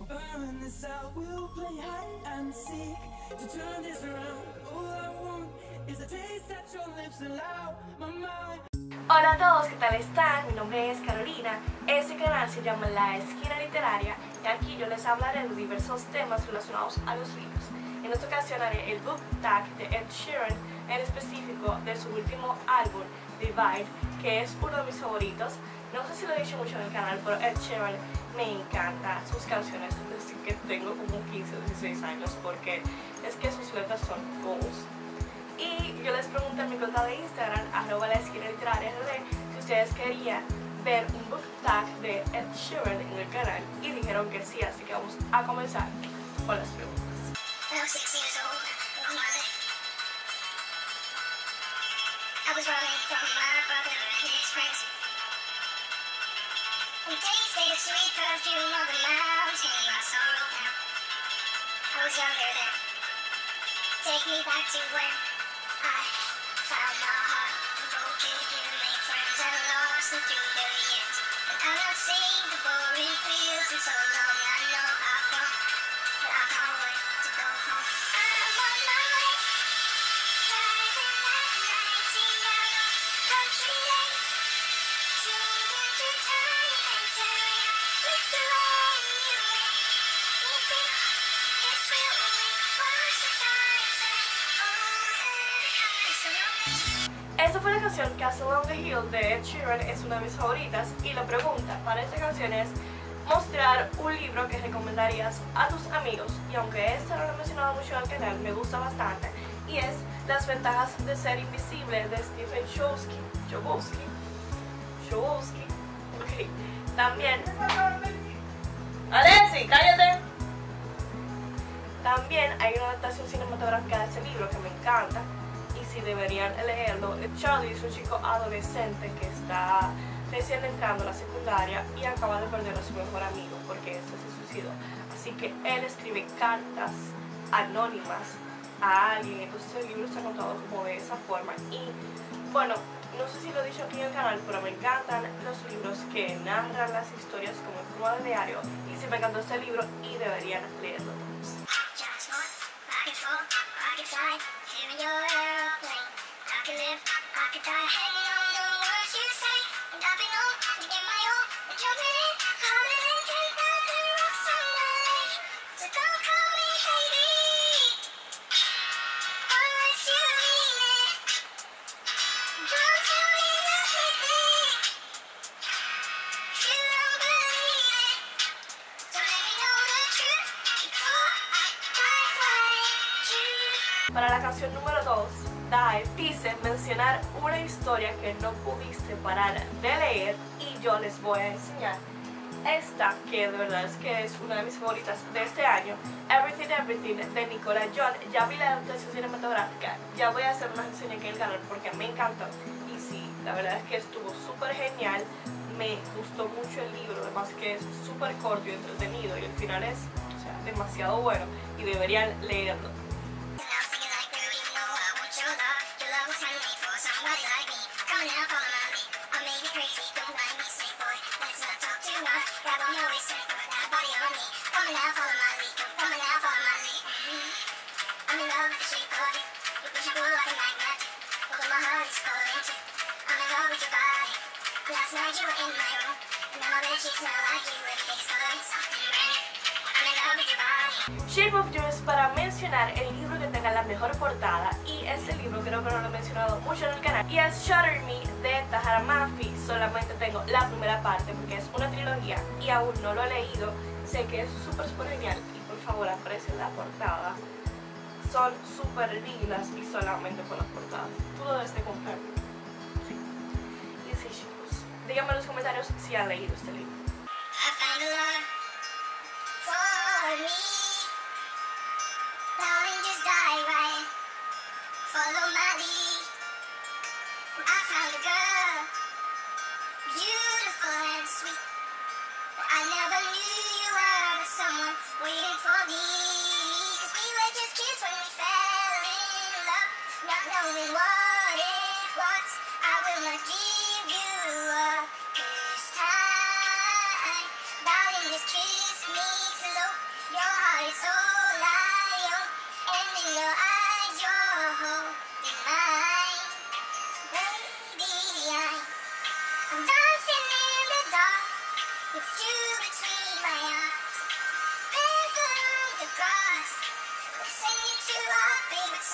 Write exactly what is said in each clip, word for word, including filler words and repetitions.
burn this out. We'll play hide and seek to turn this around. All I want is a taste that your lips allow. My mind. Hola a todos, ¿qué tal están? Mi nombre es Carolina, este canal se llama La Esquina Literaria y aquí yo les hablaré de diversos temas relacionados a los libros. En esta ocasión haré el book tag de Ed Sheeran, en específico de su último álbum, Divide, que es uno de mis favoritos. No sé si lo he dicho mucho en el canal, pero Ed Sheeran me encanta sus canciones desde que tengo como quince o dieciséis años, porque es que sus letras son goals. Y yo les pregunté en mi cuenta de Instagram, arroba la esquina literaria R D, si ustedes querían ver un book tag de Ed Sheeran en el canal, y dijeron que sí, así que vamos a comenzar con las preguntas. When I was six years old, on my leg, I was running from my brother and his friends. We tasted the sweet perfume of the mountain, my sorrow down. I was younger then. Take me back to when I found my heart and broke it and made friends and lost them through the years. But I'm not seeing the boring fields in so long. I know I've gone, but I can't wait to go home. I'm on my way, driving that nineteen hour country lane to the tiny area with the rain away. You think it's real when we watch the sunset over the highs of your Esta fue la canción Castle on the Hill de Ed Sheeran, es una de mis favoritas, y la pregunta para esta canción es mostrar un libro que recomendarías a tus amigos, y aunque este no lo he mencionado mucho en el canal, me gusta bastante, y es Las ventajas de ser invisible de Stephen Chbosky. Chbosky. Chbosky. Ok. También. Alexi, cállate. También hay una adaptación cinematográfica de este libro que me encanta y si deberían leerlo. Charlie es un chico adolescente que está recién entrando a la secundaria y acaba de perder a su mejor amigo porque este se suicidó. Así que él escribe cartas anónimas a alguien, entonces el libro está contado como de esa forma. Y bueno, no sé si lo he dicho aquí en el canal, pero me encantan los libros que narran las historias como en forma de diario, y sí me encantó este libro y deberían leerlo todos. just one. I can fall, I can fly, here in your airplane. I can live, I can die, hanging on the words you say. And I've been on to get my all, and jumping in, harder than ten thousand rocks on the lake. So don't call me baby, unless you mean it. Don't tell me love with me, if you don't believe it. So let me know the truth before I die like you. Para la canción número dos, Dive, dice mencionar una historia que no pudiste parar de leer, y yo les voy a enseñar esta, que de verdad es que es una de mis favoritas de este año, Everything Everything de Nicola John. Ya vi la adaptación cinematográfica, ya voy a hacer una reseña aquí en el canal porque me encantó, y sí, la verdad es que estuvo súper genial, me gustó mucho el libro, además que es súper corto y entretenido, y el final es, o sea, demasiado bueno y deberían leerlo. Now singing like girl, you know I want your love. Your love was handmade for somebody like me. Come on now, follow my lead. I may be crazy, don't mind me, say boy. Let's not talk too much. Grab on your waist and put that body on me. Come on now, follow my lead. Come on now, follow my lead. Mm-hmm. I'm in love with the shape of you. You push and pull like a magnet. Although my heart is calling too. I'm in love with your body. Last night you were in my room, and now my bedsheets smell like you. Every day's coloring something brand new. I'm in love with your body. Shape of You es para mencionar el libro que tenga la mejor portada, y este libro creo que no lo he mencionado mucho en el canal, y es Shutter Me de Tahar Mafi. Solamente tengo la primera parte porque es una trilogía y aún no lo he leído. Sé que es súper súper genial y por favor aprecien la portada, son súper lindas y solamente por las portadas tú lo debes de comprar. Sí. Y sí, chicos, díganme en los comentarios si han leído este libro. I found a love for me. Darling, just dive right in. Follow my lead. I found a girl, beautiful and sweet. But I never knew you were the someone waiting for me. 'Cause we were just kids when we fell in love, not knowing what it was. I will not give you up this time. Darling, just kiss me slow.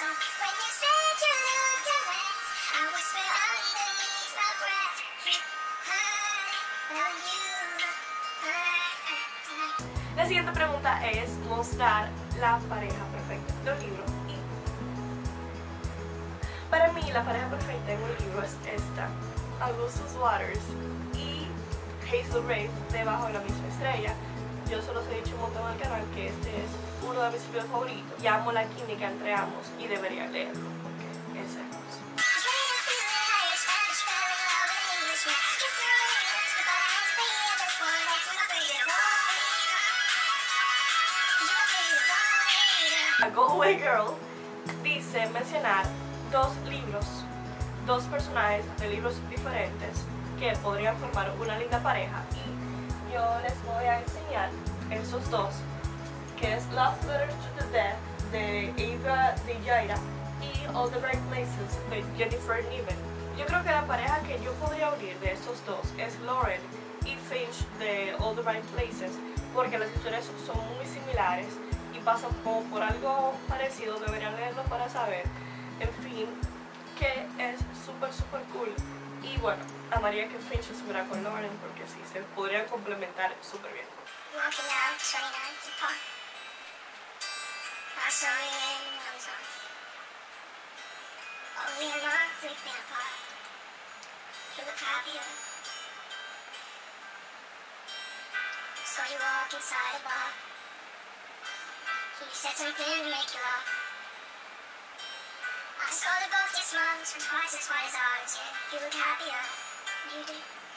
sun. When you said you looked a mess, I whispered underneath my breath. You heard, well, you heard tonight. La siguiente pregunta es mostrar la pareja perfecta del libro. Y para mí la pareja perfecta en un libro es esta: Augustus Waters y Hazel Rafe de Bajo la Misma Estrella. Yo se los he dicho un montón al canal que este es uno de mis libros favoritos. Y amo la química entre ambos y debería leerlo porque es hermoso. A Go Away Girl dice mencionar dos libros, dos personajes de libros diferentes que podrían formar una linda pareja, y yo les voy a enseñar esos dos, que es Love Letters to the Dead de Ava DeJaira y All the Right Places de Jennifer Niven. Yo creo que la pareja que yo podría unir de estos dos es Lauren y Finch de All the Right Places, porque las historias son muy similares y pasan como por algo parecido. Deberían leerlo para saber, en fin, que es súper súper cool. Y bueno, amaría que Finch estuviera con Lauren porque sí, se podrían complementar súper bien. Walking down twenty-ninth Park. I saw you in I was on. Only a month we've been apart. You look happier. Saw you walk inside a bar. You said something to make you laugh. I saw that both your smiles were twice as wide as ours. Yeah, you look happier. You do.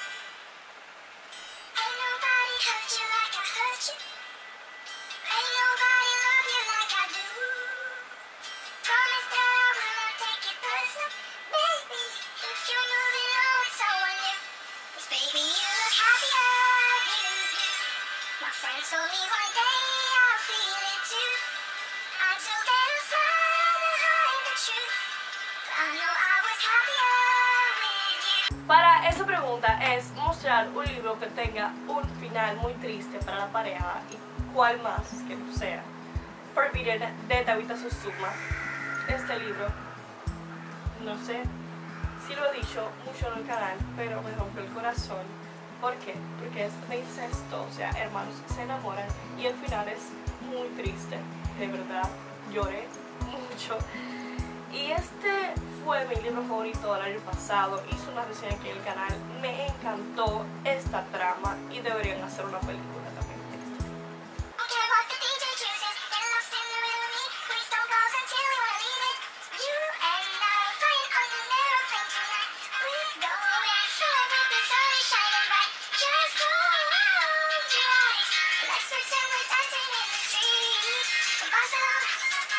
Ain't nobody hurt you like I hurt you. Ain't nobody love you like I do. Promise that I will not take it personal, baby. If you're moving on with someone new, 'cause baby you look happier, you do. My friends told me one day I'll feel it too. Until then I'll smile and hide the truth. But I know I was happier with you. Para esa pregunta es mostrar un libro que tenga un final muy triste para la pareja, y cuál más que no sea Forbidden de Tabitha Susuma. Este libro, no sé si lo he dicho mucho en el canal, pero me rompió el corazón. ¿Por qué? Porque es de incesto, o sea, hermanos se enamoran y el final es muy triste. De verdad, lloré mucho. Y este fue mi libro favorito del año pasado. Hice una reseña aquí en el canal. Me encantó esta trama y deberían hacer una película también de esto. I don't care what the D J chooses. Get lost in the rhythm of me. Please don't pause until we wanna leave it. You and I flying on an aeroplane tonight. We're going flying with the sun is shining bright. Just close your eyes. Let's pretend we're dancing in the street. Barcelona.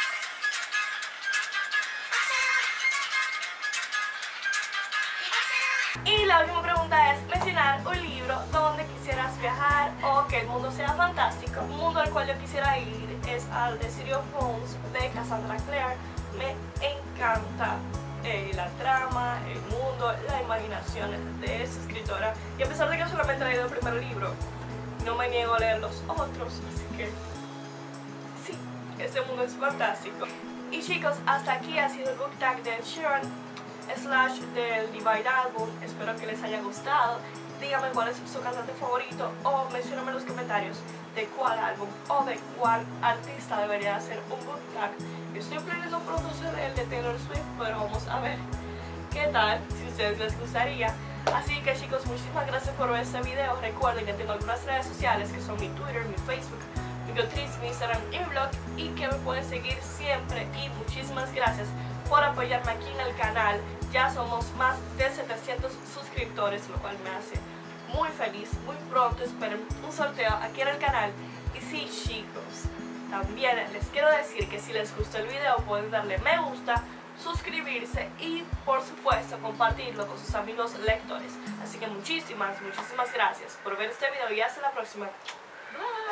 Y la última pregunta es mencionar un libro donde quisieras viajar o que el mundo sea fantástico. Un mundo al cual yo quisiera ir es al de City of Bones de Cassandra Clare. Me encanta eh, la trama, el mundo, la imaginación de esa escritora. Y a pesar de que yo solamente he leído el primer libro, no me niego a leer los otros, así que sí, este mundo es fantástico. Y chicos, hasta aquí ha sido el book tag de Sheeran slash del Divide Album. Espero que les haya gustado. Díganme cuál es su cantante favorito o menciónenme en los comentarios de cuál álbum o de cuál artista debería hacer un book tag. Yo estoy planeando pronto hacer el de Taylor Swift, pero vamos a ver qué tal, si a ustedes les gustaría. Así que chicos, muchísimas gracias por ver este video. Recuerden que tengo algunas redes sociales que son mi Twitter, mi Facebook, mi Goodreads, mi Instagram y mi blog, y que me pueden seguir siempre. Y muchísimas gracias por apoyarme aquí en el canal. Ya somos más de setecientos suscriptores, lo cual me hace muy feliz. Muy pronto esperen un sorteo aquí en el canal. Y sí, chicos, también les quiero decir que si les gustó el video pueden darle me gusta, suscribirse y por supuesto compartirlo con sus amigos lectores. Así que muchísimas, muchísimas gracias por ver este video y hasta la próxima. Bye.